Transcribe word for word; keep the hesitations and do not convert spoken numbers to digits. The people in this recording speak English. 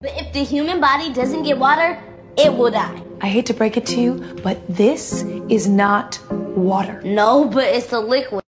But if the human body doesn't get water, it will die. I hate to break it to you, but this is not water. No, but it's a liquid.